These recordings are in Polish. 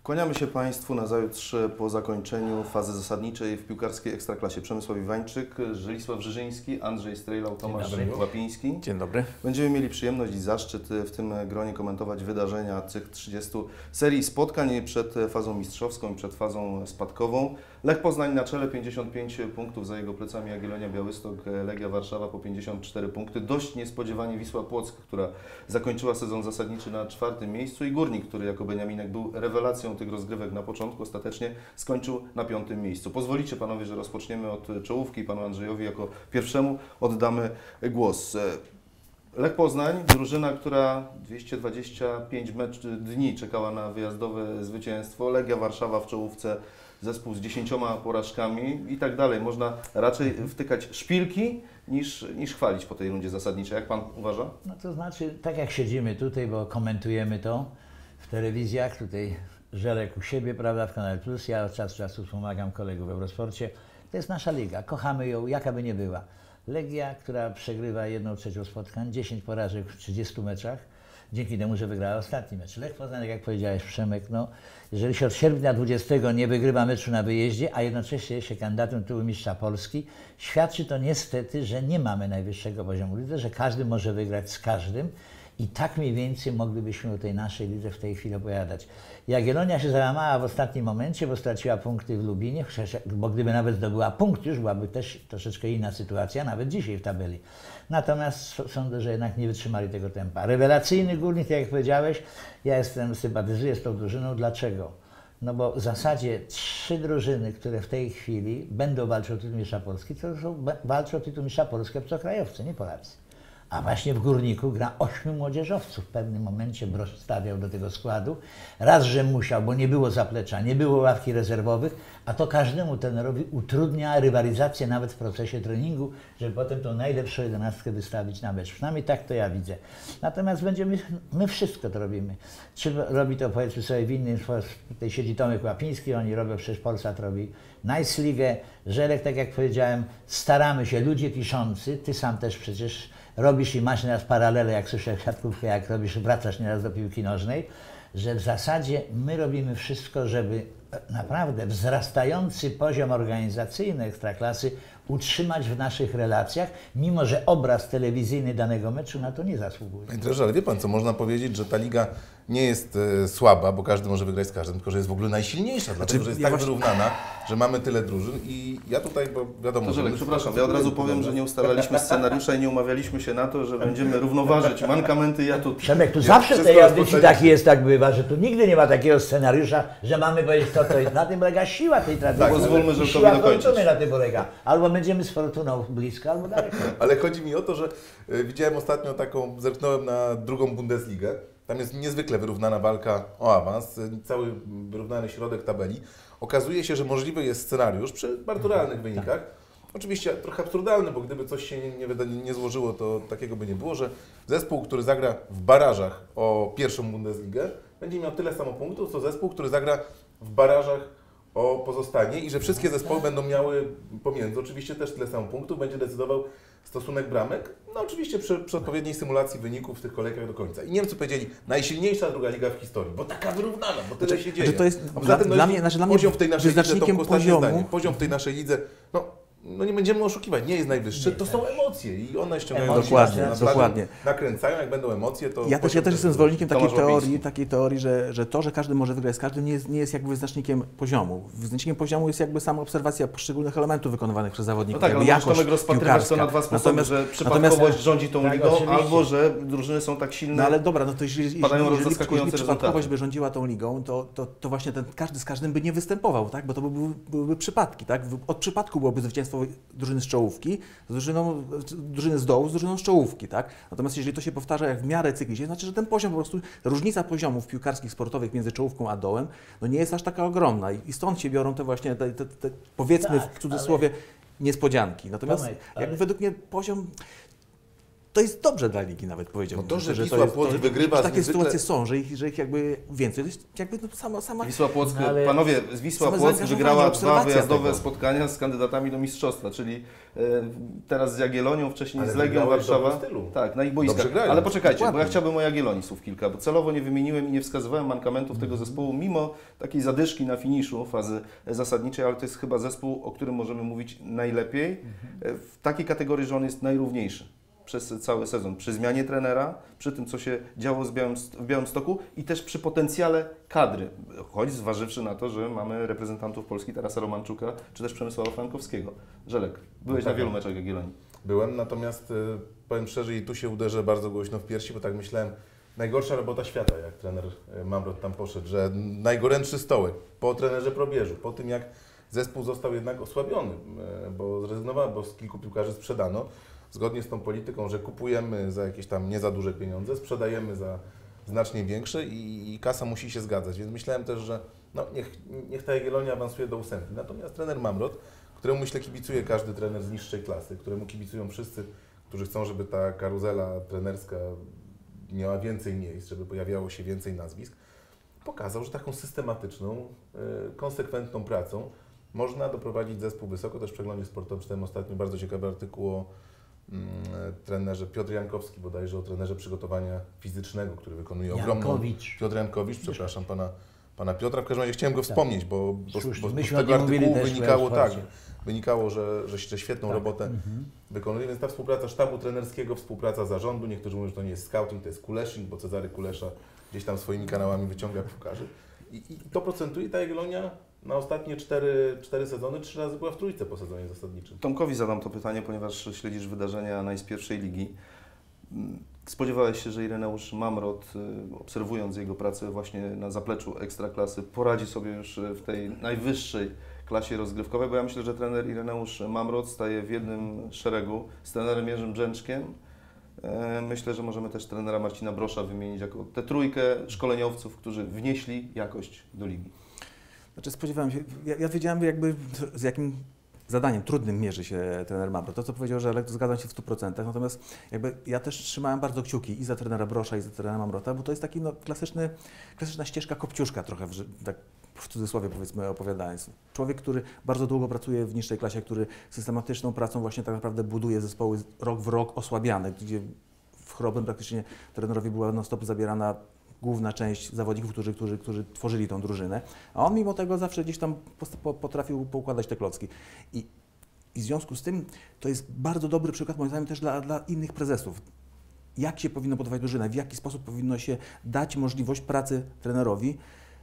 Kłaniamy się Państwu nazajutrz po zakończeniu fazy zasadniczej w piłkarskiej Ekstraklasie. Przemysław Iwańczyk, Żelisław Żyżyński, Andrzej Strejlał, Tomasz Łapiński. Dzień dobry. Będziemy mieli przyjemność i zaszczyt w tym gronie komentować wydarzenia tych 30 serii spotkań przed fazą mistrzowską i przed fazą spadkową. Lech Poznań na czele, 55 punktów, za jego plecami Jagiellonia Białystok, Legia Warszawa po 54 punkty. Dość niespodziewanie Wisła Płock, która zakończyła sezon zasadniczy na 4. miejscu, i Górnik, który jako Beniaminek był rewelacją tych rozgrywek na początku, ostatecznie skończył na 5. miejscu. Pozwolicie Panowie, że rozpoczniemy od czołówki. Panu Andrzejowi jako pierwszemu oddamy głos. Lech Poznań, drużyna, która 225 dni czekała na wyjazdowe zwycięstwo. Legia Warszawa w czołówce, zespół z 10 porażkami i tak dalej. Można raczej wtykać szpilki niż chwalić po tej rundzie zasadniczej. Jak Pan uważa? No to znaczy, tak jak siedzimy tutaj, bo komentujemy to w telewizjach, tutaj Żelek u siebie, prawda, w Kanal Plus, ja od czasu do czasu pomagam kolegów w Eurosporcie. To jest nasza liga, kochamy ją, jaka by nie była. Legia, która przegrywa 1/3 spotkań, 10 porażek w 30 meczach, dzięki temu, że wygrała ostatni mecz. Lech Poznań, jak powiedziałeś, Przemek, no, jeżeli się od sierpnia 20 nie wygrywa meczu na wyjeździe, a jednocześnie jest się kandydatem tytułu mistrza Polski, świadczy to niestety, że nie mamy najwyższego poziomu lidze, że każdy może wygrać z każdym. I tak mniej więcej moglibyśmy o tej naszej lidze w tej chwili opowiadać. Jagiellonia się załamała w ostatnim momencie, bo straciła punkty w Lubinie, bo gdyby nawet zdobyła punkt, już byłaby też troszeczkę inna sytuacja, nawet dzisiaj w tabeli. Natomiast sądzę, że jednak nie wytrzymali tego tempa. Rewelacyjny Górnik, tak jak powiedziałeś, ja sympatyzuję z tą drużyną. Dlaczego? No bo w zasadzie 3 drużyny, które w tej chwili będą walczyć o tytuł mistrza Polski, to walczą o tytuł mistrza Polski obcokrajowcy, nie Polacy. A właśnie w Górniku gra 8 młodzieżowców. W pewnym momencie Broż stawiał do tego składu. Raz, że musiał, bo nie było zaplecza, nie było ławki rezerwowych, a to każdemu trenerowi utrudnia rywalizację nawet w procesie treningu, żeby potem tą najlepszą 11 wystawić na mecz. Przynajmniej tak to ja widzę. Natomiast my wszystko to robimy. Czy robi to, powiedzmy sobie, w innym sposób. Tutaj siedzi Tomek Łapiński, oni robią, przecież Polsat robi Nice Ligę. Żelek, tak jak powiedziałem, staramy się, ludzie piszący, ty sam też przecież robisz i masz nieraz paralele, jak słyszę siatkówkę, jak robisz, wracasz nieraz do piłki nożnej, że w zasadzie my robimy wszystko, żeby naprawdę wzrastający poziom organizacyjny Ekstraklasy utrzymać w naszych relacjach, mimo że obraz telewizyjny danego meczu na to nie zasługuje. Panie trenerze, ale wie Pan co, można powiedzieć, że ta liga nie jest słaba, bo każdy może wygrać z każdym, tylko że jest w ogóle najsilniejsza, dlatego że jest tak wyrównana, że mamy tyle drużyn i ja tutaj, bo wiadomo... Żelek, przepraszam, ja od razu powiem, że nie ustalaliśmy scenariusza i nie umawialiśmy się na to, że będziemy równoważyć mankamenty i atuty. Przemek, tu zawsze w tej audycji tak jest, tak bywa, że tu nigdy nie ma takiego scenariusza, że mamy powiedzieć to jest. Na tym polega siła tej tradycji. Tak, pozwólmy Żelkowi dokończyć. Na tym polega. Albo będziemy z Fortuną blisko, albo daleko. Ale chodzi mi o to, że widziałem ostatnio zerknąłem na drugą Bundesligę. Tam jest niezwykle wyrównana walka o awans, cały wyrównany środek tabeli. Okazuje się, że możliwy jest scenariusz przy bardzo realnych wynikach. Oczywiście trochę absurdalny, bo gdyby coś się nie złożyło, to takiego by nie było, że zespół, który zagra w barażach o pierwszą Bundesligę, będzie miał tyle samo punktów, co zespół, który zagra w barażach o pozostanie i że wszystkie zespoły będą miały pomiędzy oczywiście też tyle samo punktów, będzie decydował stosunek bramek, no oczywiście przy odpowiedniej symulacji wyników w tych kolejkach do końca. I Niemcy powiedzieli, najsilniejsza druga liga w historii, bo taka wyrównana, bo tyle się dzieje. To jest Dla mnie poziom w tej naszej lidze, poziom w tej naszej lidze, no nie będziemy oszukiwać, nie jest najwyższy, to są emocje i one ściągają dokładnie. Nakręcają, jak będą emocje, to... Ja też jestem zwolennikiem takiej teorii, że to, że każdy może wygrać z każdym, nie jest jakby wyznacznikiem poziomu. Wyznacznikiem poziomu jest jakby sama obserwacja poszczególnych elementów wykonywanych przez zawodników. No tak, ale możemy rozpatrywać to na dwa sposoby, że przypadkowość rządzi tą ligą, albo że drużyny są tak silne, no ale dobra, no to jeżeli przypadkowość rezultaty. by rządziła tą ligą, to właśnie ten każdy z każdym by nie występował, tak? Bo to byłyby przypadki, tak? Od przypadku byłoby zwycięstwo drużyny z czołówki, drużyny z dołu, z drużyną z czołówki, tak? Natomiast jeżeli to się powtarza jak w miarę cyklicznie, znaczy, że ten poziom po prostu, różnica poziomów piłkarskich, sportowych między czołówką a dołem, no nie jest aż taka ogromna i stąd się biorą te właśnie, te powiedzmy w cudzysłowie, niespodzianki. Natomiast Tomek, jakby według mnie poziom to jest dobrze dla ligi nawet, powiedziałbym. No to, że to Wisła jest- Płock to- wygrywa że takie niezwykle- sytuacje są, że ich jakby więcej. To jest jakby sama Wisła Płock, No, ale- panowie, Wisła Same Płock zaangażowanie, wygrała 2 obserwacja wyjazdowe tego. spotkania z kandydatami do mistrzostwa, czyli teraz z Jagiellonią, wcześniej Ale z Legią wygrałeś w Warszawa. dobrym stylu. Tak, na ich boiskach. Dobrze grają. Ale poczekajcie, bo ja Dokładnie. chciałbym o Jagiellonii słów kilka, bo celowo nie wymieniłem i nie wskazywałem mankamentów tego zespołu, mimo takiej zadyszki na finiszu fazy zasadniczej, ale to jest chyba zespół, o którym możemy mówić najlepiej, w takiej kategorii, że on jest najrówniejszy przez cały sezon, przy zmianie trenera, przy tym, co się działo w Białymstoku i też przy potencjale kadry, choć zważywszy na to, że mamy reprezentantów Polski, Tarasa Romanczuka, czy też Przemysława Frankowskiego. Żelek, byłeś No na tak. wielu meczach Jagiellonii. Byłem, natomiast powiem szczerze i tu się uderzę bardzo głośno w piersi, bo tak myślałem, najgorsza robota świata, jak trener Mamrot tam poszedł, że najgorętszy stołek po trenerze Probierzu, po tym jak zespół został jednak osłabiony, bo zrezygnowano, bo z kilku piłkarzy sprzedano, zgodnie z tą polityką, że kupujemy za jakieś tam nie za duże pieniądze, sprzedajemy za znacznie większe i kasa musi się zgadzać, więc myślałem też, że no, niech ta Jagiellonia awansuje do 8. Natomiast trener Mamrot, któremu myślę kibicuje każdy trener z niższej klasy, któremu kibicują wszyscy, którzy chcą, żeby ta karuzela trenerska miała więcej miejsc, żeby pojawiało się więcej nazwisk, pokazał, że taką systematyczną, konsekwentną pracą można doprowadzić zespół wysoko. Też w przeglądzie sportowym czytałem ostatnio bardzo ciekawy artykuł o trenerze Piotr Jankowski, bodajże o trenerze przygotowania fizycznego, który wykonuje ogromną... Piotr Jankowicz, przepraszam, pana Piotra. W każdym razie chciałem go wspomnieć, bo z Myśmy o tego tym mówili artykułu też w wynikało, tak, Sporcie. wynikało, że świetną robotę wykonuje, więc ta współpraca sztabu trenerskiego, współpraca zarządu, niektórzy mówią, że to nie jest scouting, to jest kuleszing, bo Cezary Kulesza gdzieś tam swoimi kanałami wyciąga piłkarzy. I to procentuje ta Jagiellonia na ostatnie 4 sezony, 3 razy była w trójce po sezonie zasadniczym. Tomkowi zadam to pytanie, ponieważ śledzisz wydarzenia z pierwszej ligi. Spodziewałeś się, że Ireneusz Mamrot, obserwując jego pracę właśnie na zapleczu Ekstraklasy, poradzi sobie już w tej najwyższej klasie rozgrywkowej, bo ja myślę, że trener Ireneusz Mamrot staje w jednym szeregu z trenerem Jerzym Brzęczkiem. Myślę, że możemy też trenera Marcina Brosza wymienić jako tę trójkę szkoleniowców, którzy wnieśli jakość do ligi. Znaczy spodziewałem się, ja wiedziałem jakby z jakim zadaniem trudnym mierzy się trener Mamrot. To, co powiedział Żelek, to zgadzam się w 100%. Natomiast jakby ja też trzymałem bardzo kciuki i za trenera Brosza, i za trenera Mamrota, bo to jest taki klasyczna ścieżka kopciuszka trochę, tak w cudzysłowie powiedzmy opowiadając. Człowiek, który bardzo długo pracuje w niższej klasie, który systematyczną pracą właśnie tak naprawdę buduje zespoły rok w rok osłabiane, gdzie w chorobę praktycznie trenerowi była non-stop zabierana główna część zawodników, którzy tworzyli tą drużynę, a on mimo tego zawsze gdzieś tam potrafił poukładać te klocki. I w związku z tym to jest bardzo dobry przykład moim zdaniem też dla innych prezesów. Jak się powinno budować drużynę, w jaki sposób powinno się dać możliwość pracy trenerowi.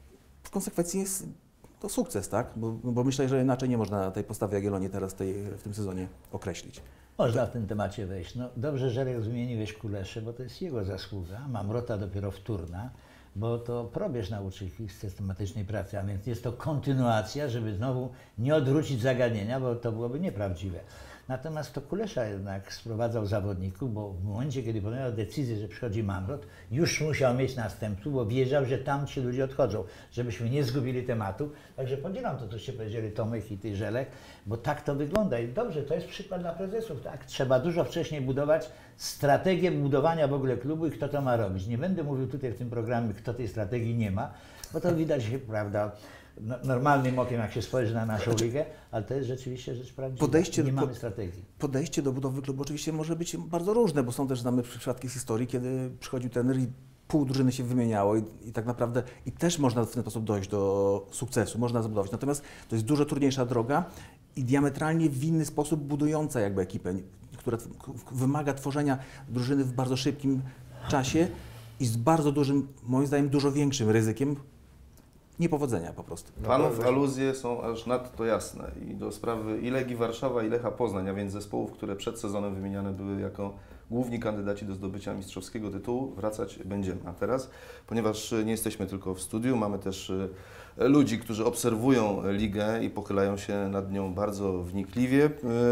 W konsekwencji jest to sukces, tak? Bo myślę, że inaczej nie można tej postawy Jagiellonii teraz w tym sezonie określić. Można w tym temacie wejść. No dobrze, że wymieniłeś Kuleszę, bo to jest jego zasługa. Mamrota dopiero wtórna, bo to Probierz nauczył ich systematycznej pracy, a więc jest to kontynuacja, żeby znowu nie odwrócić zagadnienia, bo to byłoby nieprawdziwe. Natomiast to Kulesza jednak sprowadzał zawodników, bo w momencie, kiedy podjął decyzję, że przychodzi Mamrot, już musiał mieć następców, bo wiedział, że tam ci ludzie odchodzą, żebyśmy nie zgubili tematu. Także podzielam to, co się powiedzieli Tomek i ty, Żelek, bo tak to wygląda. I dobrze, to jest przykład dla prezesów. Tak? Trzeba dużo wcześniej budować strategię budowania w ogóle klubu i kto to ma robić. Nie będę mówił tutaj w tym programie, kto tej strategii nie ma, bo to widać, prawda, normalnym okiem, jak się spojrzy na naszą ligę, ale to jest rzeczywiście rzecz prawdziwa. Nie mamy strategii. Podejście do budowy klubu oczywiście może być bardzo różne, bo są też, znamy przypadki z historii, kiedy przychodził trener i pół drużyny się wymieniało i tak naprawdę i też można w ten sposób dojść do sukcesu, można zbudować. Natomiast to jest dużo trudniejsza droga i diametralnie w inny sposób budująca jakby ekipę, która wymaga tworzenia drużyny w bardzo szybkim czasie i z bardzo dużym, moim zdaniem, dużo większym ryzykiem niepowodzenia po prostu. Panów aluzje są aż nadto jasne i do sprawy i Legii Warszawa, i Lecha Poznań, a więc zespołów, które przed sezonem wymieniane były jako główni kandydaci do zdobycia mistrzowskiego tytułu, wracać będziemy. A teraz, ponieważ nie jesteśmy tylko w studiu, mamy też ludzi, którzy obserwują ligę i pochylają się nad nią bardzo wnikliwie,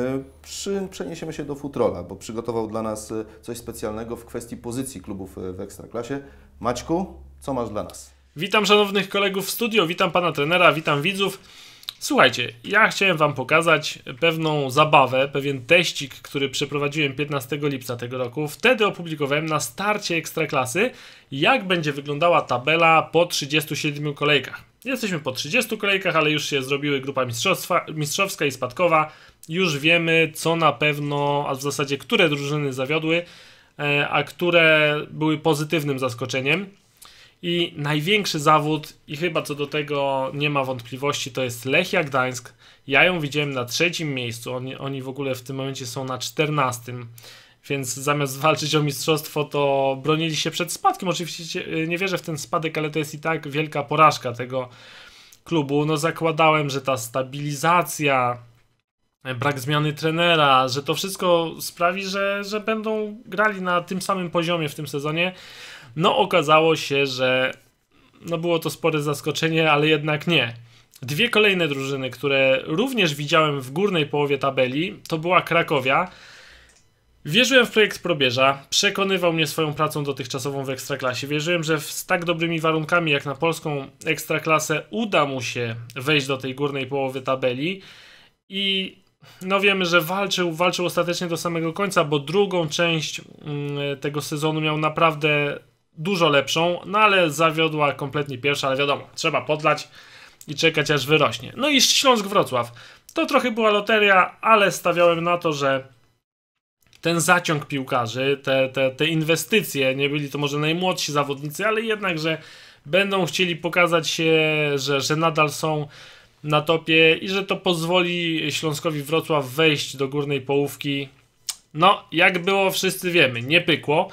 przeniesiemy się do Futrola, bo przygotował dla nas coś specjalnego w kwestii pozycji klubów w Ekstraklasie. Maćku, co masz dla nas? Witam szanownych kolegów w studio, witam pana trenera, witam widzów. Słuchajcie, ja chciałem Wam pokazać pewną zabawę, pewien teścik, który przeprowadziłem 15 lipca tego roku. Wtedy opublikowałem na starcie Ekstraklasy, jak będzie wyglądała tabela po 37 kolejkach. Jesteśmy po 30 kolejkach, ale już się zrobiły grupa mistrzowska i spadkowa. Już wiemy, co na pewno, a w zasadzie które drużyny zawiodły, a które były pozytywnym zaskoczeniem. I największy zawód, i chyba co do tego nie ma wątpliwości, to jest Lechia Gdańsk. Ja ją widziałem na 3. miejscu, oni w ogóle w tym momencie są na 14. Więc zamiast walczyć o mistrzostwo, to bronili się przed spadkiem. Oczywiście nie wierzę w ten spadek, ale to jest i tak wielka porażka tego klubu. No zakładałem, że ta stabilizacja, brak zmiany trenera, że to wszystko sprawi, że będą grali na tym samym poziomie w tym sezonie. No okazało się, że no było to spore zaskoczenie, ale jednak nie. 2 kolejne drużyny, które również widziałem w górnej połowie tabeli, to była Krakowia. Wierzyłem w projekt Probierza, przekonywał mnie swoją pracą dotychczasową w Ekstraklasie. Wierzyłem, że z tak dobrymi warunkami jak na polską Ekstraklasę uda mu się wejść do tej górnej połowy tabeli i no wiemy, że walczył ostatecznie do samego końca, bo drugą część tego sezonu miał naprawdę dużo lepszą, no ale zawiodła kompletnie pierwsza, ale wiadomo, trzeba podlać i czekać aż wyrośnie. No i Śląsk Wrocław. To trochę była loteria, ale stawiałem na to, że ten zaciąg piłkarzy, te inwestycje, nie byli to może najmłodsi zawodnicy, ale jednak, że będą chcieli pokazać się, że nadal są na topie i że to pozwoli Śląskowi Wrocław wejść do górnej połówki. No, jak było, wszyscy wiemy, nie pykło.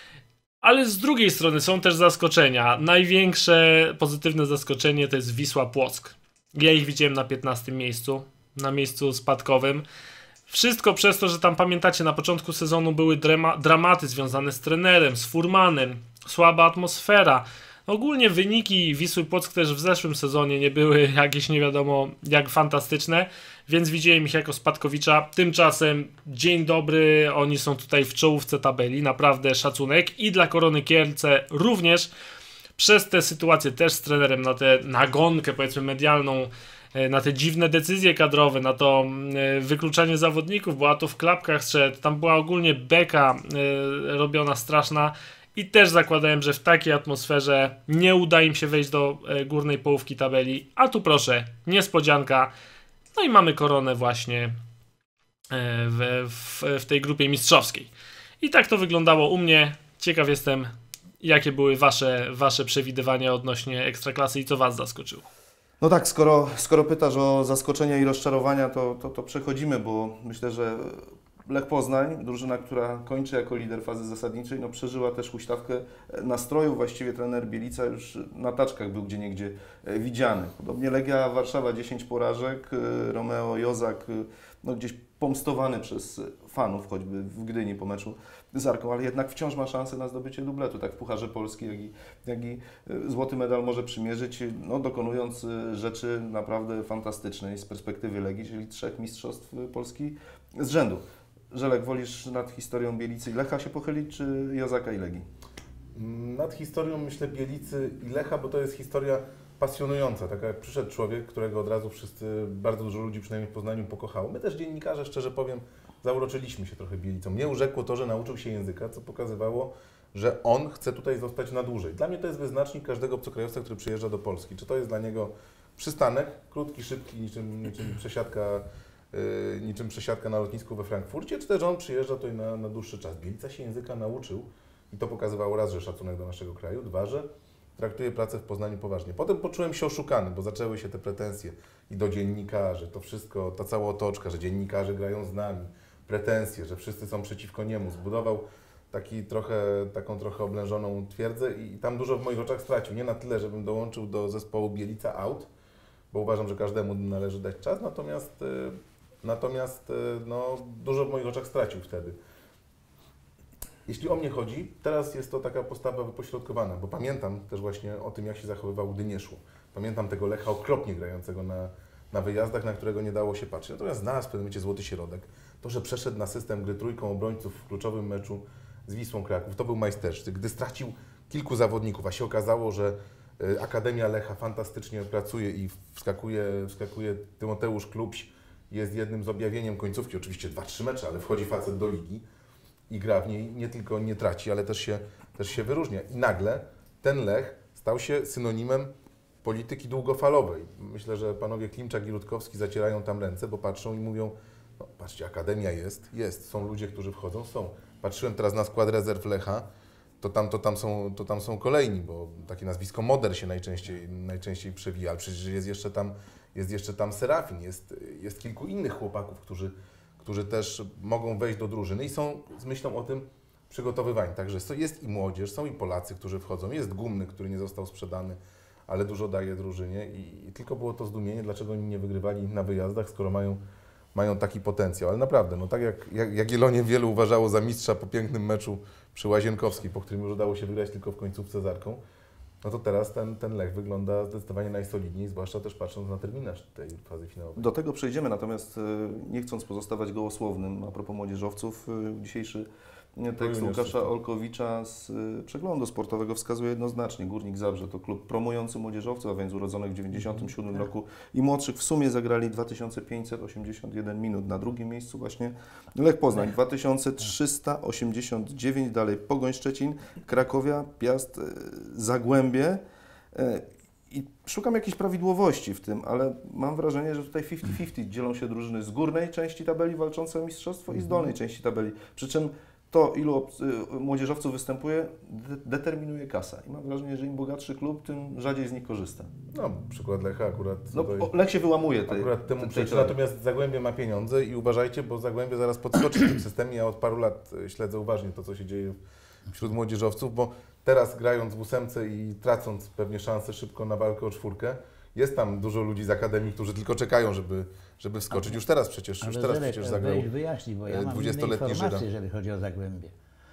Ale z drugiej strony są też zaskoczenia. Największe pozytywne zaskoczenie to jest Wisła Płock. Ja ich widziałem na 15 miejscu, na miejscu spadkowym. Wszystko przez to, że tam pamiętacie, na początku sezonu były dramaty związane z trenerem, z furmanem, słaba atmosfera. Ogólnie wyniki Wisły Płock też w zeszłym sezonie nie były jakieś nie wiadomo jak fantastyczne, więc widziałem ich jako spadkowicza. Tymczasem dzień dobry, oni są tutaj w czołówce tabeli, naprawdę szacunek i dla Korony Kielce również przez te sytuacje też z trenerem na tę nagonkę powiedzmy medialną, na te dziwne decyzje kadrowe, na to wykluczanie zawodników, bo a to w klapkach szedł, tam była ogólnie beka robiona straszna. I też zakładałem, że w takiej atmosferze nie uda im się wejść do górnej połówki tabeli. A tu proszę, niespodzianka. No i mamy Koronę właśnie w tej grupie mistrzowskiej. I tak to wyglądało u mnie. Ciekaw jestem, jakie były wasze przewidywania odnośnie Ekstraklasy i co was zaskoczyło. No tak, skoro pytasz o zaskoczenia i rozczarowania, to przechodzimy, bo myślę, że Lech Poznań, drużyna, która kończy jako lider fazy zasadniczej, no przeżyła też huśtawkę nastrojów. Właściwie trener Bielica już na taczkach był gdzieniegdzie widziany. Podobnie Legia Warszawa 10 porażek, Romeo Jozak no gdzieś pomstowany przez fanów, choćby w Gdyni po meczu z Arką, ale jednak wciąż ma szansę na zdobycie dubletu, tak w Pucharze Polski, jak i złoty medal może przymierzyć, no, dokonując rzeczy naprawdę fantastycznej z perspektywy Legii, czyli 3 mistrzostw Polski z rzędu. Żelek, wolisz nad historią Bielicy i Lecha się pochylić, czy Jozaka i Legii? Nad historią myślę Bielicy i Lecha, bo to jest historia pasjonująca. Taka jak przyszedł człowiek, którego od razu wszyscy, bardzo dużo ludzi przynajmniej w Poznaniu pokochało. My też dziennikarze, szczerze powiem, zauroczyliśmy się trochę Bielicą. Mnie urzekło to, że nauczył się języka, co pokazywało, że on chce tutaj zostać na dłużej. Dla mnie to jest wyznacznik każdego obcokrajowca, który przyjeżdża do Polski. Czy to jest dla niego przystanek, krótki, szybki, niczym przesiadka na lotnisku we Frankfurcie, czy też on przyjeżdża tutaj na dłuższy czas. Bielica się języka nauczył i to pokazywało raz, że szacunek do naszego kraju, 2, że traktuje pracę w Poznaniu poważnie. Potem poczułem się oszukany, bo zaczęły się te pretensje i do dziennikarzy, to wszystko, ta cała otoczka, że dziennikarze grają z nami, pretensje, że wszyscy są przeciwko niemu. Zbudował taką trochę oblężoną twierdzę i tam dużo w moich oczach stracił. Nie na tyle, żebym dołączył do zespołu Bielica out, bo uważam, że każdemu należy dać czas, natomiast no, dużo w moich oczach stracił wtedy. Jeśli o mnie chodzi, teraz jest to taka postawa wypośrodkowana, bo pamiętam też właśnie o tym, jak się zachowywał, gdy nie szło. Pamiętam tego Lecha okropnie grającego na wyjazdach, na którego nie dało się patrzeć. Natomiast znalazł w pewnym momencie złoty środek. To, że przeszedł na system gry trójką obrońców w kluczowym meczu z Wisłą Kraków, to był majstersztyk. Gdy stracił kilku zawodników, a się okazało, że Akademia Lecha fantastycznie pracuje i wskakuje Tymoteusz Klubś, jest jednym z objawieniem końcówki, oczywiście 2-3 mecze, ale wchodzi facet do ligi i gra w niej, nie tylko nie traci, ale też się wyróżnia. I nagle ten Lech stał się synonimem polityki długofalowej. Myślę, że panowie Klimczak i Rutkowski zacierają tam ręce, bo patrzą i mówią, no patrzcie, Akademia jest, są ludzie, którzy wchodzą, są. Patrzyłem teraz na skład rezerw Lecha, to tam są kolejni, bo takie nazwisko Moder się najczęściej przewija, ale przecież jest jeszcze tam Serafin, jest kilku innych chłopaków, którzy też mogą wejść do drużyny i są z myślą o tym przygotowywani. Także jest i młodzież, są i Polacy, którzy wchodzą, jest Gumny, który nie został sprzedany, ale dużo daje drużynie i tylko było to zdumienie, dlaczego oni nie wygrywali na wyjazdach, skoro mają taki potencjał. Ale naprawdę, no tak jak Jagiellonie wielu uważało za mistrza po pięknym meczu przy Łazienkowskiej, po którym już udało się wygrać tylko w końcówce z Arką, no to teraz ten Lech wygląda zdecydowanie najsolidniej, zwłaszcza też patrząc na terminarz tej fazy finałowej. Do tego przejdziemy, natomiast nie chcąc pozostawać gołosłownym a propos młodzieżowców, dzisiejszy tekst Łukasza Olkowicza z przeglądu sportowego wskazuje jednoznacznie. Górnik Zabrze to klub promujący młodzieżowców, a więc urodzonych w 1997 roku i młodszych. W sumie zagrali 2581 minut. Na drugim miejscu właśnie Lech Poznań 2389, dalej Pogoń Szczecin, Krakowia, Piast, Zagłębie. I szukam jakiejś prawidłowości w tym, ale mam wrażenie, że tutaj 50-50 dzielą się drużyny z górnej części tabeli walczące o mistrzostwo i z dolnej części tabeli. Przy czym to, ilu młodzieżowców występuje, determinuje kasa. I mam wrażenie, że im bogatszy klub, tym rzadziej z nich korzysta. No, przykład Lecha akurat. No, Lech się wyłamuje akurat temu przejść. Natomiast Zagłębie ma pieniądze i uważajcie, bo Zagłębie zaraz podskoczy w tym systemie. Ja od paru lat śledzę uważnie to, co się dzieje wśród młodzieżowców, bo teraz grając w 8 i tracąc pewnie szansę szybko na walkę o 4, jest tam dużo ludzi z Akademii, którzy tylko czekają, żeby wskoczyć. Już teraz przecież zagrał wyjaśnij, bo ja mam inne informacje, jeżeli chodzi o Zagłębie.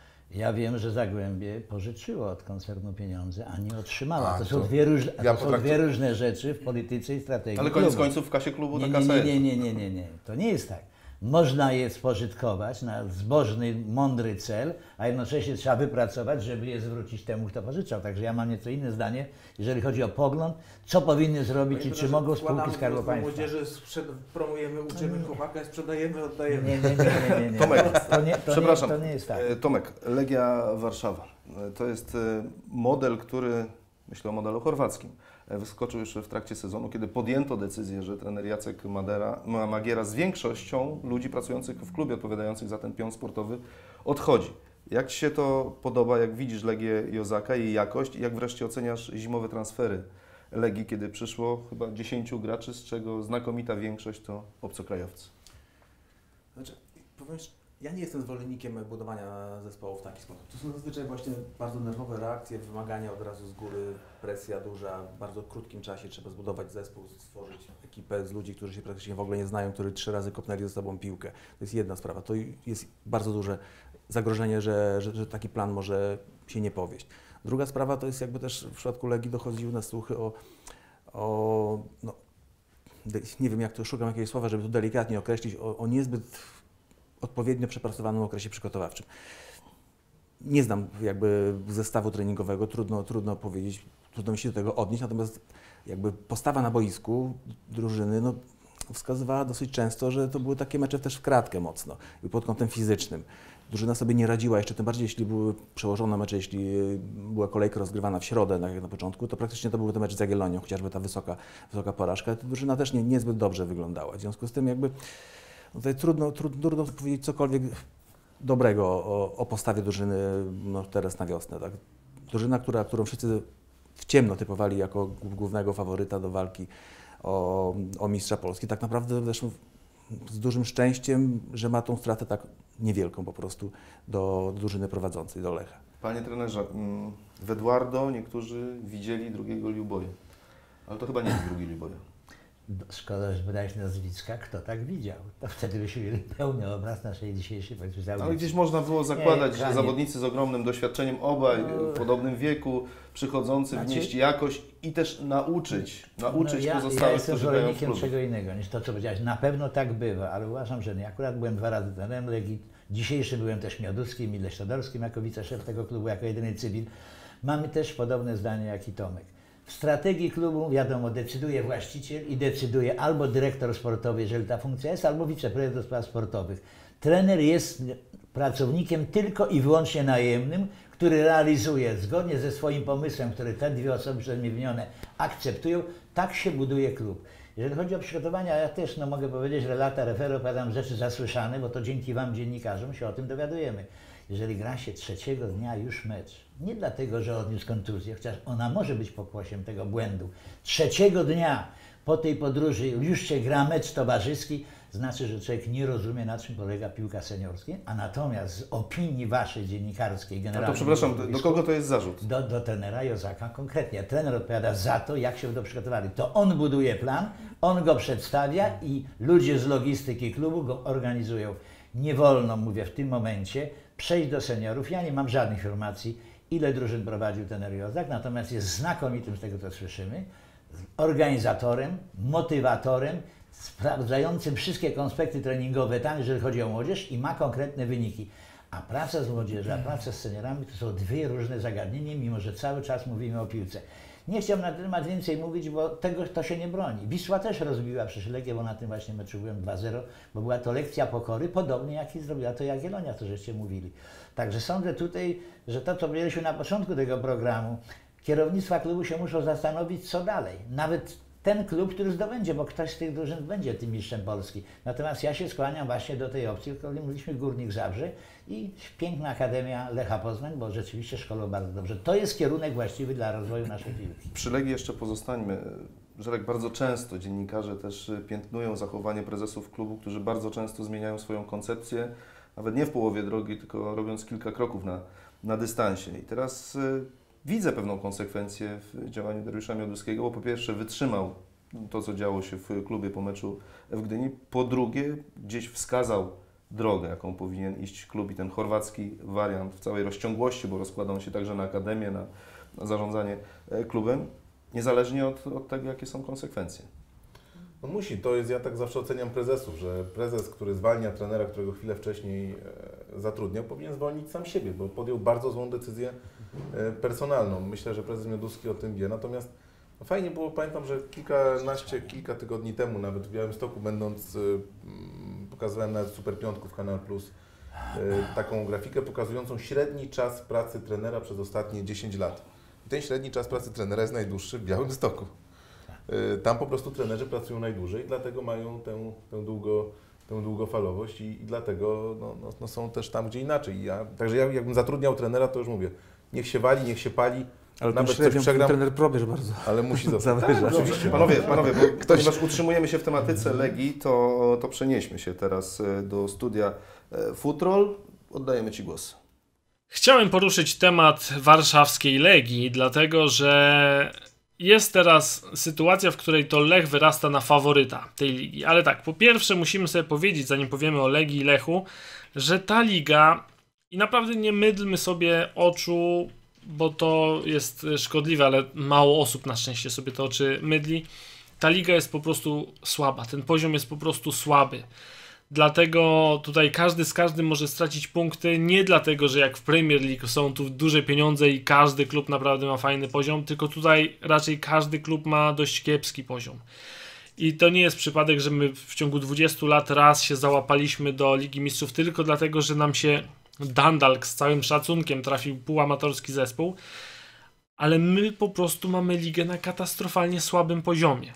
Ja wiem, że Zagłębie pożyczyło od koncernu pieniądze, a nie otrzymało. To są dwie różne rzeczy w polityce i strategii. Ale koniec końców w kasie klubu ta kasa jest. Nie. To nie jest tak. Można je spożytkować na zbożny, mądry cel, a jednocześnie trzeba wypracować, żeby je zwrócić temu, kto pożyczał. Także ja mam nieco inne zdanie, jeżeli chodzi o pogląd, co powinny zrobić i czy mogą spółki Skarbu Państwa. Młodzieży promujemy, uczymy chłopaka, sprzedajemy, oddajemy. Nie. Tomek, przepraszam. To nie jest tak. Tomek, Legia Warszawa. To jest model, który, myślę o modelu chorwackim, wyskoczył już w trakcie sezonu, kiedy podjęto decyzję, że trener Jacek Magiera z większością ludzi pracujących w klubie, odpowiadających za ten pion sportowy, odchodzi. Jak Ci się to podoba, jak widzisz Legię Jozaka, jej jakość i jak wreszcie oceniasz zimowe transfery Legii, kiedy przyszło chyba 10 graczy, z czego znakomita większość to obcokrajowcy? Znaczy, powiem, ja nie jestem zwolennikiem budowania zespołów w taki sposób. To są zazwyczaj właśnie bardzo nerwowe reakcje, wymagania od razu z góry, presja duża, w bardzo krótkim czasie trzeba zbudować zespół, stworzyć ekipę z ludzi, którzy się praktycznie w ogóle nie znają, którzy 3 razy kopnęli ze sobą piłkę. To jest jedna sprawa. To jest bardzo duże zagrożenie, że taki plan może się nie powieść. Druga sprawa to jest jakby też w przypadku Legii dochodziły na słuchy nie wiem jak to, szukam jakiegoś słowa, żeby to delikatnie określić, o niezbyt odpowiednio przepracowanym okresie przygotowawczym. Nie znam jakby zestawu treningowego, trudno powiedzieć, trudno mi się do tego odnieść, natomiast jakby postawa na boisku drużyny wskazywała dosyć często, że to były takie mecze też w kratkę mocno i pod kątem fizycznym. Drużyna sobie nie radziła jeszcze, tym bardziej jeśli były przełożone mecze, jeśli była kolejka rozgrywana w środę, tak jak na początku, to praktycznie to były te mecze z Jagiellonią, chociażby ta wysoka porażka. Ta drużyna też niezbyt dobrze wyglądała. W związku z tym jakby tutaj trudno powiedzieć cokolwiek dobrego o postawie drużyny teraz na wiosnę. Tak? Drużyna, którą wszyscy w ciemno typowali jako głównego faworyta do walki o mistrza Polski, tak naprawdę zresztą z dużym szczęściem, że ma tą stratę tak niewielką po prostu do drużyny prowadzącej, do Lecha. Panie trenerze, w Eduardo niektórzy widzieli drugiego Liuboja, ale to chyba nie jest drugi Liuboja. Szkoda, że podałeś nazwiska, kto tak widział. To wtedy byśmy mieli pełny obraz naszej dzisiejszej audycji. Ale gdzieś można było zakładać, że zawodnicy z ogromnym doświadczeniem, obaj w podobnym wieku, przychodzący wnieść jakość i też nauczyć pozostałych, ja jestem którzy grają w zwolennikiem klubie. czego innego niż to, co powiedziałeś. Na pewno tak bywa, ale uważam, że nie. Akurat byłem 2 razy trenerem Legii. Dzisiejszy byłem też Mioduckim i Leśnodorskim jako wiceszef tego klubu, jako jedyny cywil. Mamy też podobne zdanie jak i Tomek. W strategii klubu, wiadomo, decyduje właściciel i decyduje albo dyrektor sportowy, jeżeli ta funkcja jest, albo wiceprezes do spraw sportowych. Trener jest pracownikiem tylko i wyłącznie najemnym, który realizuje zgodnie ze swoim pomysłem, który te dwie osoby przed mnie wymienione akceptują. Tak się buduje klub. Jeżeli chodzi o przygotowania, ja też mogę powiedzieć, że lata referu opowiadam rzeczy zasłyszane, bo to dzięki wam, dziennikarzom, się o tym dowiadujemy. Jeżeli gra się trzeciego dnia już mecz, nie dlatego, że odniósł kontuzję, chociaż ona może być pokłosiem tego błędu. Trzeciego dnia po tej podróży już się gra mecz towarzyski, znaczy, że człowiek nie rozumie, na czym polega piłka seniorska, a natomiast z opinii waszej dziennikarskiej, A generalnej... to przepraszam, do kogo to jest zarzut? Do trenera Jozaka konkretnie. Trener odpowiada za to, jak się to przygotowali. To on buduje plan, on go przedstawia i ludzie z logistyki klubu go organizują. Nie wolno, mówię w tym momencie, przejść do seniorów. Ja nie mam żadnych informacji, ile drużyn prowadził trener Jozak, natomiast jest znakomitym, z tego co słyszymy, organizatorem, motywatorem, sprawdzającym wszystkie konspekty treningowe tam, jeżeli chodzi o młodzież i ma konkretne wyniki. A praca z młodzieżą, a praca z seniorami to są dwie różne zagadnienia, mimo że cały czas mówimy o piłce. Nie chciałbym na ten temat więcej mówić, bo to się nie broni. Wisła też rozbiła przecież Legię, bo na tym właśnie meczu byłem 2-0, bo była to lekcja pokory, podobnie jak i zrobiła to Jagiellonia, to żeście mówili. Także sądzę tutaj, że to, co powiedzieliśmy na początku tego programu, kierownictwa klubu się muszą zastanowić, co dalej. Nawet ten klub, który zdobędzie, bo ktoś z tych drużyn będzie tym mistrzem Polski. Natomiast ja się skłaniam właśnie do tej opcji, o której mówiliśmy, Górnik Zabrze i piękna Akademia Lecha Poznań, bo rzeczywiście szkolą bardzo dobrze. To jest kierunek właściwy dla rozwoju naszej piłki. Przy Legii jeszcze pozostańmy. Żelek, bardzo często dziennikarze też piętnują zachowanie prezesów klubu, którzy bardzo często zmieniają swoją koncepcję, nawet nie w połowie drogi, tylko robiąc kilka kroków na dystansie. I teraz widzę pewną konsekwencję w działaniu Dariusza Mioduskiego, bo po pierwsze wytrzymał to, co działo się w klubie po meczu w Gdyni, po drugie gdzieś wskazał drogę, jaką powinien iść klub i ten chorwacki wariant w całej rozciągłości, bo rozkłada on się także na akademię, na zarządzanie klubem, niezależnie od tego, jakie są konsekwencje. No musi, to jest, ja tak zawsze oceniam prezesów, że prezes, który zwalnia trenera, którego chwilę wcześniej zatrudniał, powinien zwolnić sam siebie, bo podjął bardzo złą decyzję personalną. Myślę, że prezes Mioduski o tym wie, natomiast no fajnie było, pamiętam, że kilka tygodni temu, nawet w Białymstoku będąc, pokazywałem nawet Super Piątku w Kanal Plus taką grafikę pokazującą średni czas pracy trenera przez ostatnie 10 lat. I ten średni czas pracy trenera jest najdłuższy w Białymstoku. Tam po prostu trenerzy pracują najdłużej, dlatego mają tę długofalowość i dlatego no są też tam, gdzie inaczej. Także ja jakbym zatrudniał trenera, to już mówię, niech się wali, niech się pali. Ale nawet średnią coś przegram, trener probierz bardzo. ale musi zostać. Zawyża. Oczywiście. Panowie, bo ponieważ utrzymujemy się w tematyce Legii, to przenieśmy się teraz do studia Futrol. Oddajemy Ci głos. Chciałem poruszyć temat warszawskiej Legii, dlatego że jest teraz sytuacja, w której to Lech wyrasta na faworyta tej ligi. Ale tak, po pierwsze musimy sobie powiedzieć, zanim powiemy o Legii i Lechu, że ta liga, i naprawdę nie mydlmy sobie oczu, bo to jest szkodliwe, ale mało osób na szczęście sobie te oczy mydli. Ta liga jest po prostu słaba, ten poziom jest po prostu słaby. Dlatego tutaj każdy z każdym może stracić punkty, nie dlatego, że jak w Premier League są tu duże pieniądze i każdy klub naprawdę ma fajny poziom, tylko tutaj raczej każdy klub ma dość kiepski poziom. I to nie jest przypadek, że my w ciągu 20 lat raz się załapaliśmy do Ligi Mistrzów tylko dlatego, że nam się Dundalk z całym szacunkiem trafił półamatorski zespół, ale my po prostu mamy ligę na katastrofalnie słabym poziomie.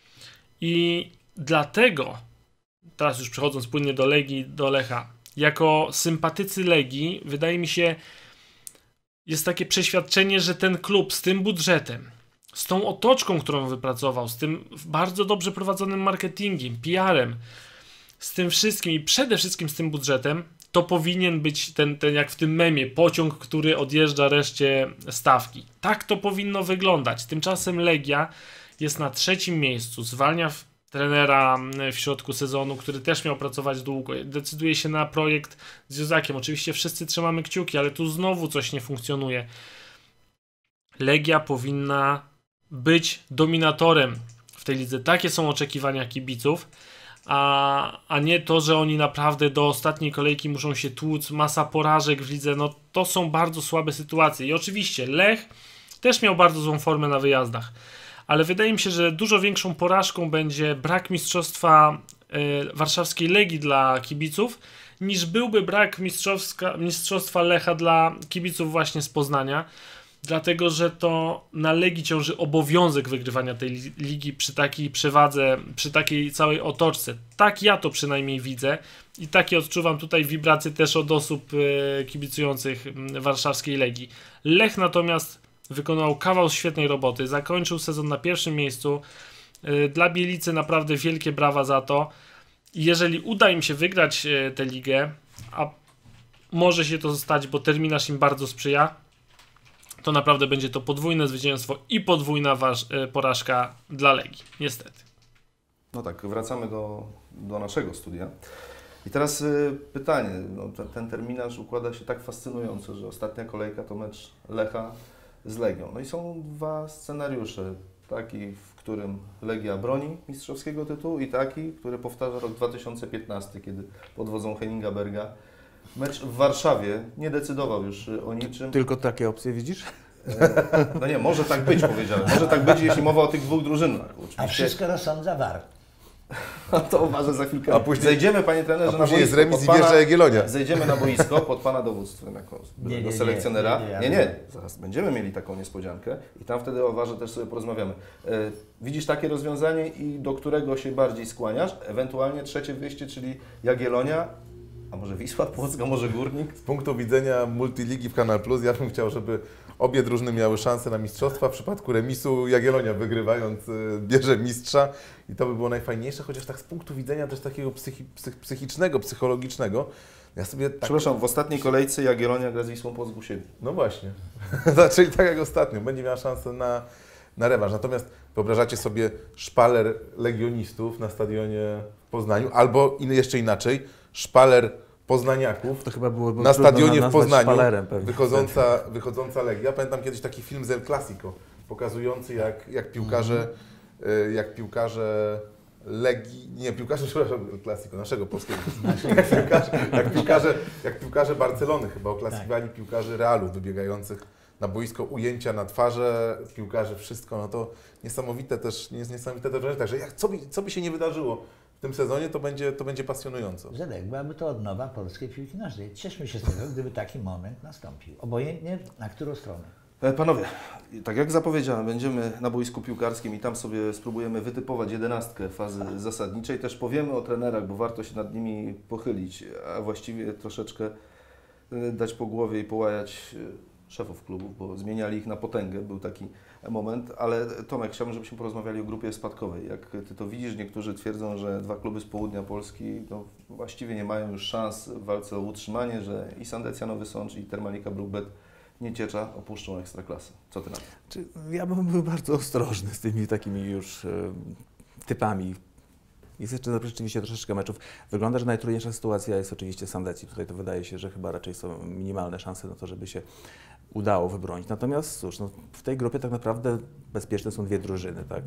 I dlatego, teraz już przechodząc płynnie do Legii, do Lecha, jako sympatycy Legii, wydaje mi się, jest takie przeświadczenie, że ten klub z tym budżetem, z tą otoczką, którą wypracował, z tym bardzo dobrze prowadzonym marketingiem, PR-em, z tym wszystkim i przede wszystkim z tym budżetem, to powinien być ten jak w tym memie, pociąg, który odjeżdża reszcie stawki. Tak to powinno wyglądać. Tymczasem Legia jest na 3. miejscu, zwalnia trenera w środku sezonu, który też miał pracować długo. Decyduje się na projekt z Józakiem. Oczywiście wszyscy trzymamy kciuki, ale tu znowu coś nie funkcjonuje. Legia powinna być dominatorem w tej lidze. Takie są oczekiwania kibiców, a nie to, że oni naprawdę do ostatniej kolejki muszą się tłuc, masa porażek w lidze. No to są bardzo słabe sytuacje. I oczywiście Lech też miał bardzo złą formę na wyjazdach. Ale wydaje mi się, że dużo większą porażką będzie brak mistrzostwa warszawskiej Legii dla kibiców, niż byłby brak mistrzostwa Lecha dla kibiców właśnie z Poznania. Dlatego, że to na Legii ciąży obowiązek wygrywania tej ligi przy takiej przewadze, przy takiej całej otoczce. Tak ja to przynajmniej widzę i takie odczuwam tutaj wibracje też od osób kibicujących warszawskiej Legii. Lech natomiast wykonał kawał świetnej roboty, zakończył sezon na pierwszym miejscu. Dla Bielicy naprawdę wielkie brawa za to. I jeżeli uda im się wygrać tę ligę, a może się to stać, bo terminarz im bardzo sprzyja, to naprawdę będzie to podwójne zwycięstwo i podwójna porażka dla Legii, niestety. No tak, wracamy do naszego studia. I teraz pytanie, no, ten terminarz układa się tak fascynująco, że ostatnia kolejka to mecz Lecha z Legią. No i są dwa scenariusze, taki, w którym Legia broni mistrzowskiego tytułu i taki, który powtarza rok 2015, kiedy pod wodzą Henninga Berga mecz w Warszawie nie decydował już o niczym. Tylko takie opcje widzisz? No nie, może tak być, powiedziałem. Może tak być, jeśli mowa o tych dwóch drużynach. A wszystko rozsądza VAR. No to uważę za chwilkę. A później- Zejdziemy, panie trenerze, A na później jest boisko. remis i pod pana- wjeżdża Jagiellonia. Zejdziemy na boisko pod pana dowództwem jako do selekcjonera. nie. Zaraz będziemy mieli taką niespodziankę i tam wtedy o VAR-ze też sobie porozmawiamy. Widzisz takie rozwiązanie i do którego się bardziej skłaniasz? Ewentualnie trzecie wyjście, czyli Jagiellonia, a może Wisła Płock, a może Górnik? Z punktu widzenia multiligi w Kanal Plus, ja bym chciał, żeby obie drużyny miały szansę na mistrzostwa. W przypadku remisu Jagiellonia wygrywając bierze mistrza i to by było najfajniejsze, chociaż tak z punktu widzenia też takiego psychicznego, psychologicznego. Ja sobie tak... Przepraszam, w ostatniej kolejce Jagiellonia gra z Wisłą Płock u siebie. No właśnie. Znaczy tak jak ostatnio, będzie miała szansę na rewanż. Natomiast wyobrażacie sobie szpaler legionistów na stadionie w Poznaniu, albo jeszcze inaczej, szpaler poznaniaków To chyba byłoby na trudno stadionie w nazwać Poznaniu, szpalerem pewnie. wychodząca Legia. Pamiętam kiedyś taki film z El Clasico, pokazujący jak piłkarze Legii, nie, piłkarze, przepraszam, El Clasico, naszego polskiego, jak piłkarze Barcelony chyba oklaskiwali piłkarzy Realu wybiegających na boisko, ujęcia na twarze piłkarzy, wszystko, no to niesamowite też wrażenie. Także co by się nie wydarzyło w tym sezonie, to będzie pasjonująco. Zedek, byłaby to odnowa polskiej piłki nożnej. Cieszmy się z tego, gdyby taki moment nastąpił. Obojętnie na którą stronę. Panowie, tak jak zapowiedziałem, będziemy na boisku piłkarskim i tam sobie spróbujemy wytypować 11 fazy zasadniczej. Też powiemy o trenerach, bo warto się nad nimi pochylić, a właściwie troszeczkę dać po głowie i połajać szefów klubów, bo zmieniali ich na potęgę, był taki moment. Ale Tomek, chciałbym, żebyśmy porozmawiali o grupie spadkowej. Jak Ty to widzisz, niektórzy twierdzą, że dwa kluby z południa Polski właściwie nie mają już szans w walce o utrzymanie, że i Sandecja Nowy Sącz, i Termalika Bruk-Bet Nieciecza opuszczą Ekstraklasę. Co Ty na to? Ja bym był bardzo ostrożny z tymi takimi już typami. Jest jeszcze rzeczywiście troszeczkę meczów. Wygląda, że najtrudniejsza sytuacja jest oczywiście Sandecji. Tutaj to wydaje się, że chyba raczej są minimalne szanse na to, żeby się udało wybronić. Natomiast cóż, no, w tej grupie tak naprawdę bezpieczne są dwie drużyny, tak?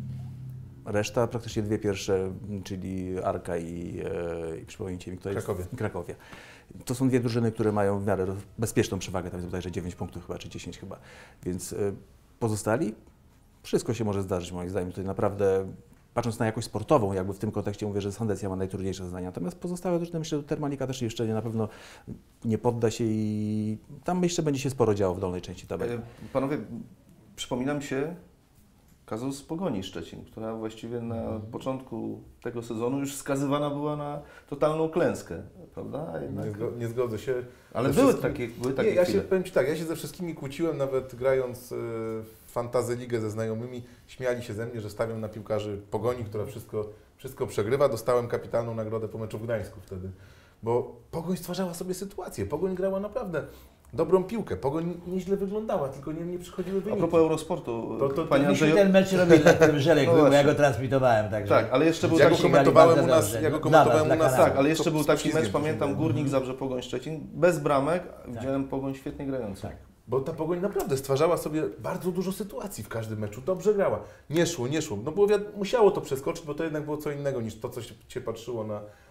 Reszta praktycznie dwie pierwsze, czyli Arka i przypomnijcie mi, kto jest? Krakowie. To są dwie drużyny, które mają w miarę bezpieczną przewagę, tam jest bodajże 9 punktów chyba, czy 10 chyba. Więc pozostali, wszystko się może zdarzyć moim zdaniem. Tutaj naprawdę, patrząc na jakość sportową, jakby w tym kontekście mówię, że Sandecja ma najtrudniejsze zadania. Natomiast pozostałe drużyny, myślę, że Termalika też jeszcze na pewno nie podda się i tam jeszcze będzie się sporo działo w dolnej części tabeli. Panowie, przypomina mi się kazus Pogoni Szczecin, która właściwie na początku tego sezonu już wskazywana była na totalną klęskę, prawda? A jednak... Nie zgodzę się. Ale były takie chwile. Powiem Ci tak, ja się ze wszystkimi kłóciłem, nawet grając w Fantasy Ligę ze znajomymi, śmiali się ze mnie, że stawiam na piłkarzy Pogoni, która wszystko przegrywa. Dostałem kapitalną nagrodę po meczu w Gdańsku wtedy, bo Pogoń stwarzała sobie sytuację, Pogoń grała naprawdę dobrą piłkę, Pogoń nieźle wyglądała, tylko nie przychodziły wyniki. A propos Eurosportu, panie Myśmy Andrzeju... ten mecz robili, na którym Żelek był, bo ja go transmitowałem. Także Tak, ale jeszcze był Ja taki... go komentowałem u nas, Dla Tak, ale jeszcze był taki poślizgiem mecz, pamiętam, się Górnik Zabrze Pogoń Szczecin, bez bramek, widziałem Pogoń świetnie grającą. Tak. Bo ta Pogoń naprawdę stwarzała sobie bardzo dużo sytuacji w każdym meczu, dobrze grała. Nie szło, no bo musiało to przeskoczyć, bo to jednak było co innego niż to, co się patrzyło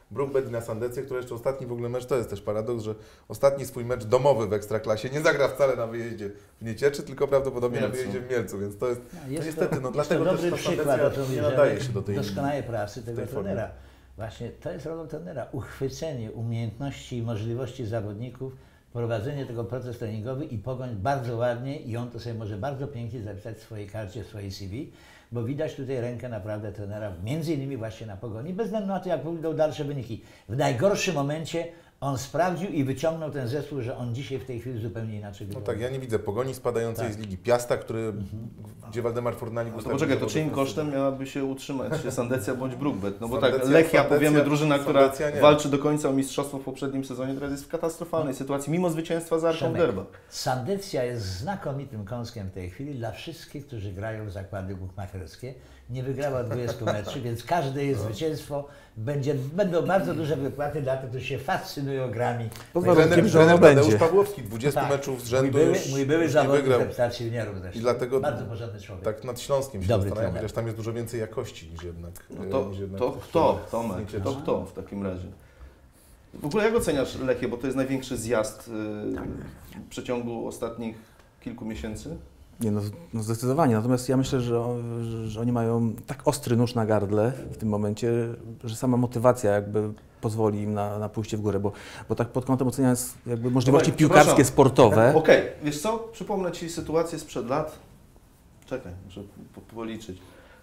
Brookbet i na Sandecję, która jeszcze ostatni w ogóle mecz, to jest też paradoks, że ostatni swój mecz domowy w Ekstraklasie nie zagra wcale na wyjeździe w Niecieczy, tylko prawdopodobnie na wyjeździe w Mielcu, więc to jest, Jest niestety, to dlatego dobry też ta przykład, Sandecja nie nadaje się do tej doskonałej pracy tego tej formie. trenera. Właśnie to jest rolą trenera, uchwycenie umiejętności i możliwości zawodników, prowadzenie tego procesu treningowy i Pogoń bardzo ładnie i on to sobie może bardzo pięknie zapisać w swojej karcie, w swojej CV, bo widać tutaj rękę naprawdę trenera, między innymi właśnie na Pogoni, bez względu na to, jak pójdą dalsze wyniki. W najgorszym momencie on sprawdził i wyciągnął ten zespół, że on dzisiaj w tej chwili zupełnie inaczej No wygląda. tak, ja nie widzę Pogoni spadającej Tak. z ligi, Piasta, gdzie Waldemar Furnalik To ustawił poczekaj, to zawodów czyim ofensywnych. kosztem miałaby się utrzymać Sandecja bądź Brookbet? No bo Sandecja, tak, Lechia, Sandecja, powiemy, drużyna, która Sandecja nie. walczy do końca o mistrzostwo w poprzednim sezonie, teraz jest w katastrofalnej sytuacji, mimo zwycięstwa z Arką Przemek, Derba. Sandecja jest znakomitym kąskiem w tej chwili dla wszystkich, którzy grają w zakłady bukmacherskie. Nie wygrała 20 meczów, więc każde jej zwycięstwo będą bardzo duże wypłaty dla tych, którzy się fascynują grami. Pod Trener, warunkiem, że trener ono będzie. Tadeusz Pawłowski, 20 Tak. meczów z rzędu Mój były już nie zawodnik wygrał. reprezentacji juniorów zresztą. I dlatego Bardzo porządny człowiek. tak nad Śląskiem się Dobry zastanawiam, trener. chociaż tam jest dużo więcej jakości niż jednak. No niż jednak to w kto, z Tomek, Niecieczy. to kto w takim razie? W ogóle jak oceniasz Lechię, bo to jest największy zjazd w przeciągu ostatnich kilku miesięcy? Nie, no zdecydowanie. Natomiast ja myślę, że oni mają tak ostry nóż na gardle w tym momencie, że sama motywacja jakby pozwoli im na pójście w górę, bo tak pod kątem oceniając jakby możliwości Oj, piłkarskie, przepraszam. sportowe. Okej, wiesz co? Przypomnę Ci sytuację sprzed lat. Czekaj, muszę policzyć.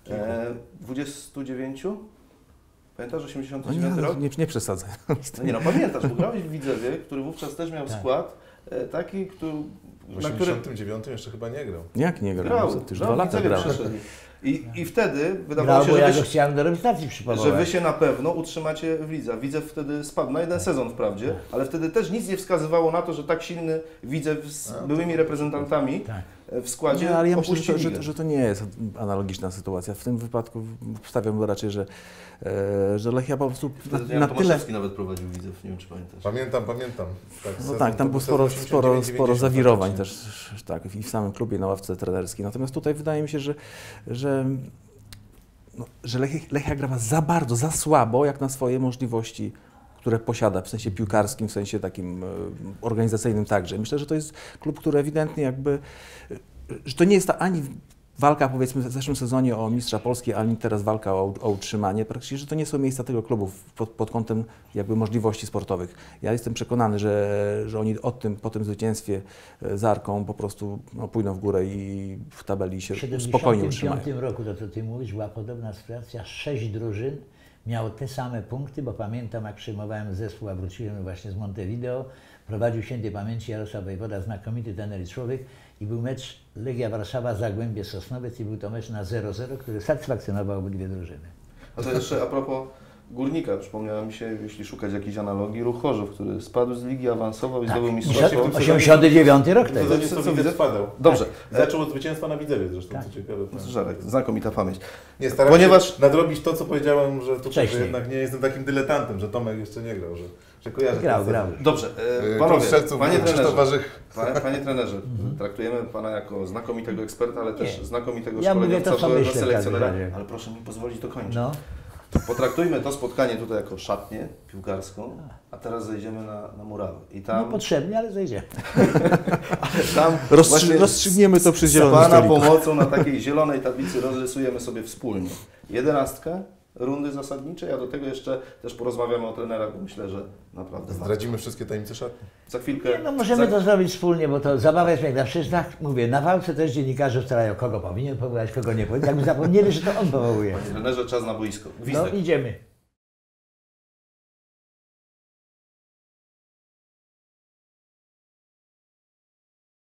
29? Pamiętasz 89 rok? Nie przesadzaj. No nie no, pamiętasz, bo grałeś w Widzewie, który wówczas też miał Tak. skład taki, który, W na którym 89 jeszcze chyba nie grał. Jak nie grał? grał. Ty już Grał, 2 w lata Widzewie grał. przyszedł. I wtedy wydawało Grał, się, bo że ja wy, go chciałem do reprezentacji że przypomnieć. wy się na pewno utrzymacie w lidze. Widzew wtedy spadł na jeden sezon wprawdzie, ale wtedy też nic nie wskazywało na to, że tak silny Widzew z byłymi reprezentantami Tak. w składzie Nie, ale ja myślę, opuści ligę. że to nie jest analogiczna sytuacja. W tym wypadku stawiam raczej, że Lechia po prostu Wtedy na tyle... Tomaszewski nawet prowadził Widzew, nie wiem czy pamiętasz. Pamiętam. Tak, No sezon, tak, to tam był było sezon sporo 89-90 zawirowań faktycznie. też tak, i w samym klubie, na ławce trenerskiej. Natomiast tutaj wydaje mi się, że Lechia gra za bardzo, za słabo, jak na swoje możliwości, które posiada, w sensie piłkarskim, w sensie takim organizacyjnym także. Myślę, że to jest klub, który ewidentnie jakby, że to nie jest ani walka, powiedzmy, w zeszłym sezonie o mistrza Polski, ani teraz walka o utrzymanie. Praktycznie, że to nie są miejsca tego klubu pod kątem jakby możliwości sportowych. Ja jestem przekonany, że oni po tym zwycięstwie z Arką po prostu pójdą w górę i w tabeli się W spokojnie 1975 utrzymają. roku, to co Ty mówisz, była podobna sytuacja. 6 drużyn miało te same punkty, bo pamiętam, jak przyjmowałem zespół, a wróciłem właśnie z Montevideo, prowadził świętej pamięci Jarosław Wojwoda, znakomity trener i człowiek, i był mecz Legia Warszawa, Zagłębie Sosnowiec i był to mecz na 0-0, który satysfakcjonował obydwie drużyny. A to jeszcze a propos Górnika, przypomniała mi się, jeśli szukać jakiejś analogii, Ruch Chorzów, który spadł z ligi, awansował i zdobył mistrzostwo. 89 rok To tego. za co widzę? Widzew spadał. Dobrze. Zaczął od zwycięstwa na Widzewie zresztą, Tak. co ciekawe. Żarek, znakomita pamięć. Nie, staram Ponieważ- się nadrobić to, co powiedziałem, że tutaj że Wcześniej. jednak nie jestem takim dyletantem, że Tomek jeszcze nie grał, że kojarzę Grał, ten grał. sezon. Dobrze, Klub panowie, Strzelców, panie Krzysztof trenerze, Warzych. panie trenerze, traktujemy Pana jako znakomitego eksperta, ale też Nie. znakomitego Ja mówię szkoleniowca, to, co byłego myślę w selekcjonera. każdym razie. Ale proszę mi pozwolić dokończyć. No, Potraktujmy to spotkanie tutaj jako szatnię piłkarską, a teraz zejdziemy na murawę. I tam, niepotrzebnie, ale zejdziemy. tam właśnie Rozstrzygniemy to przy z zielonym Pana stoliku. pomocą na takiej zielonej tablicy rozrysujemy sobie wspólnie 11 rundy zasadniczej, a do tego jeszcze też porozmawiamy o trenerach, bo myślę, że naprawdę warto. Zdradzimy wszystkie tajemnice szatni. Za chwilkę... Nie, no możemy za... to zrobić wspólnie, bo to zabawa jest piękna. Przecież tak mówię, na walce też dziennikarze ustalają, kogo powinien powołać, kogo nie powinien. Jakby zapomnieli, że to on powołuje. Panie trenerze, czas na boisko. No Gwizdek. idziemy.